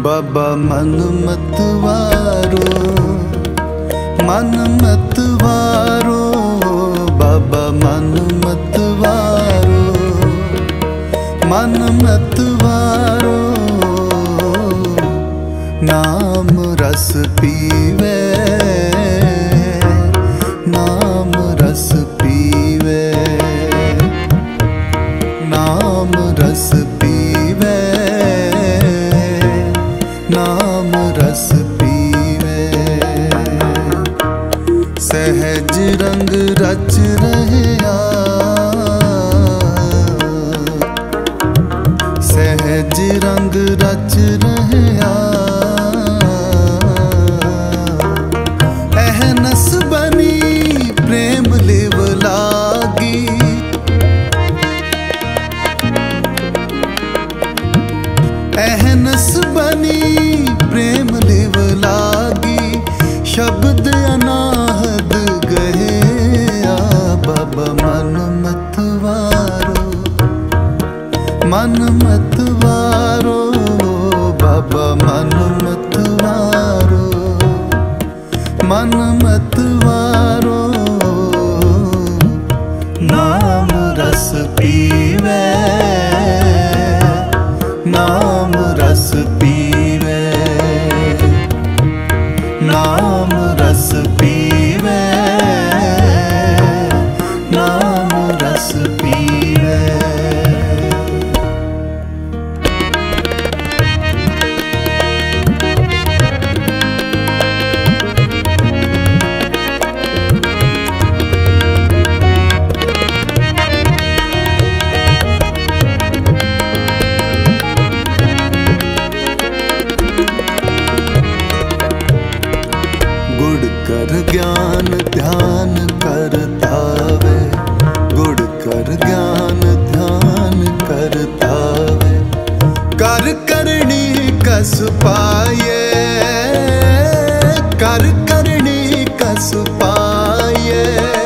बाबा मन मत वारो, मन मत वारो, बाबा मन मत वारो, मन मत वारो। नाम रस पीवे, नाम रस पीवे, नाम रस पीवे, नाम रस पीवे। सहज रंग रच रहया, सहज रंग रच रहया। एहनस बनी प्रेम लिव लागी, एहनस बनी प्रेम लिव लागी। शब्द अनाहद गहे आ, बाबा मन मत वारो, मन मत वारो, बाबा मन मत वारो, मन मत वारो। नाम रस पीवे, नाम रस पीवे, नाम रस पीवे, नाम रस पीवे। गुड़ कर ज्ञान ध्यान करता वे, गुड़ कर ज्ञान ध्यान करता वे। कर करनी कस पाए, कर करनी कस पाए।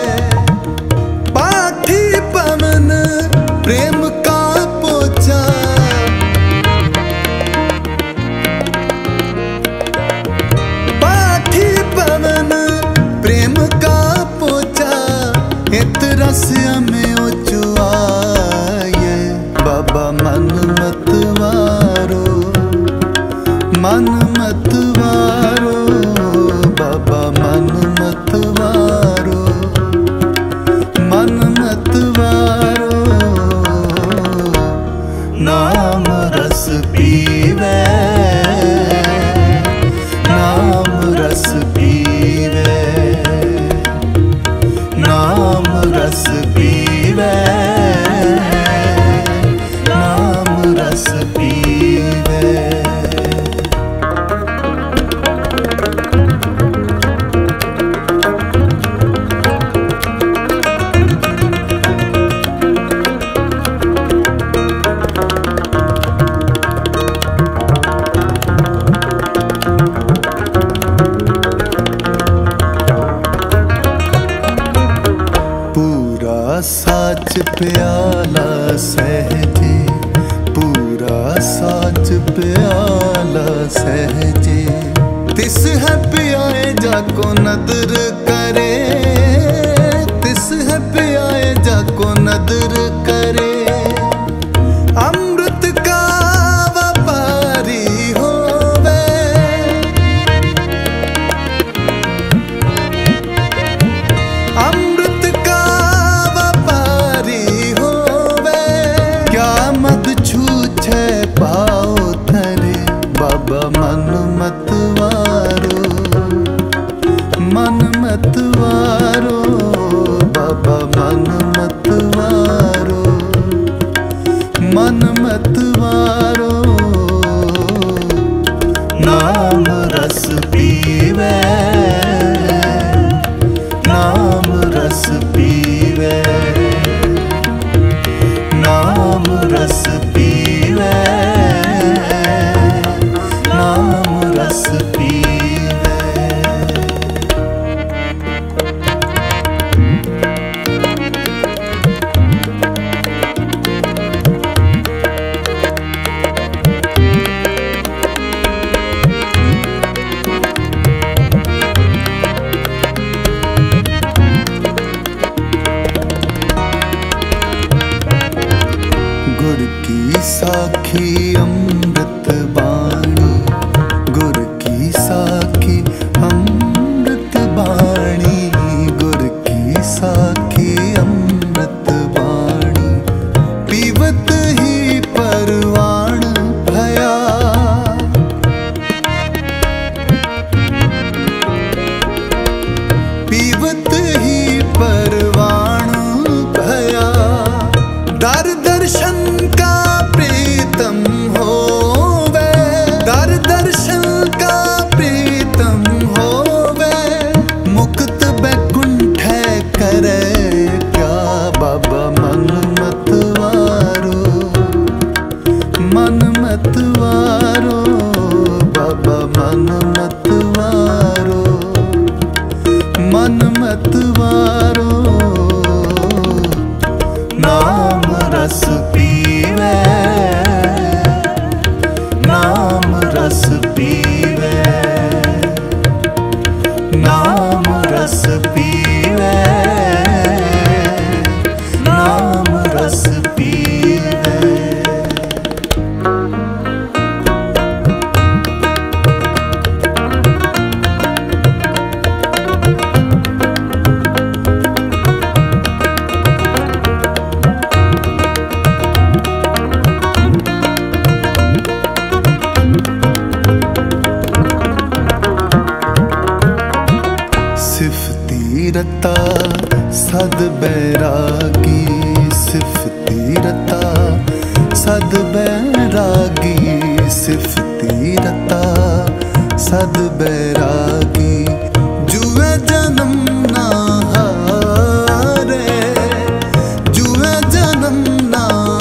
पाठी पवन प्रेम का पोचा, पवन प्रेम का पोचा। इत रस में उचुआए, बाबा मन मत वारो, मन मत वारो, बाबा मन मत वारो, मन मत वारो। नाम रस पीवे, नाम रस पीवे, नाम रस पीवे, नाम रस पीवे। साच प्याला सहजे, पूरा साच प्याला सहजे। तिस है पियाए जाको नदर करे, तिस है पियाए जाको नदर करे। अमृत का व्यापारी होवे, अमृत का छूछे पाओ थरे। बाबा मन मत वारो, मन मत वारो, बाबा मन मत वारो, मन मत वारो। नाम रस पीवे, नाम रस पीवे, नाम रस पीवे, नाम रस पीवे। रता सद बैरागी सिफती रता सद बैरागी सिफती रता सद बैरागी जुए जन्म ना हारे जुए जन्म ना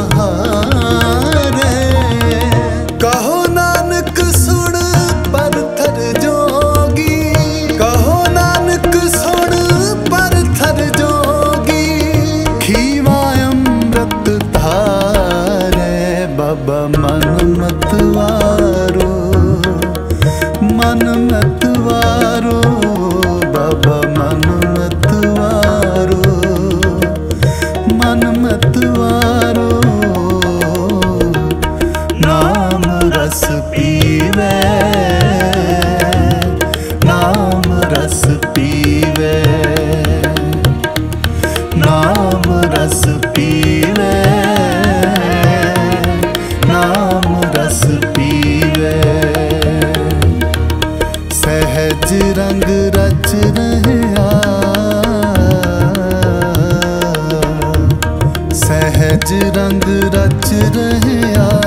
हारे कहो नानक सुन पर थर जोगी कहो नानक सुन पर थर जोगी खीवा अमृत धारे बाबा मन मतवारो मन मतवारो बाबा मन मतवारो मन मतवारो नाम रस पीवे नाम रस पीवे नाम रस पीवे नाम रस पीवे सहज रंग रच रहा सहज रंग रच रहा